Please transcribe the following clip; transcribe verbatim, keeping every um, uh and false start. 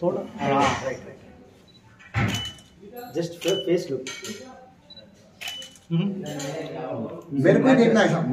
थोड़ा हाँ right right just face look मेरे को ही देखना है।